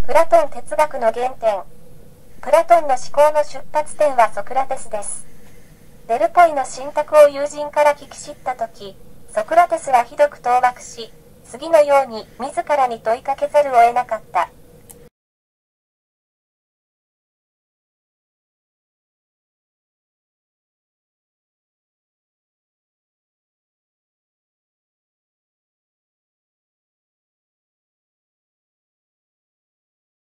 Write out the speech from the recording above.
プラトン哲学の原点。プラトンの思考の出発点はソクラテスです。デルポイの信託を友人から聞き知ったとき、ソクラテスはひどく当惑し、次のように自らに問いかけざるを得なかった。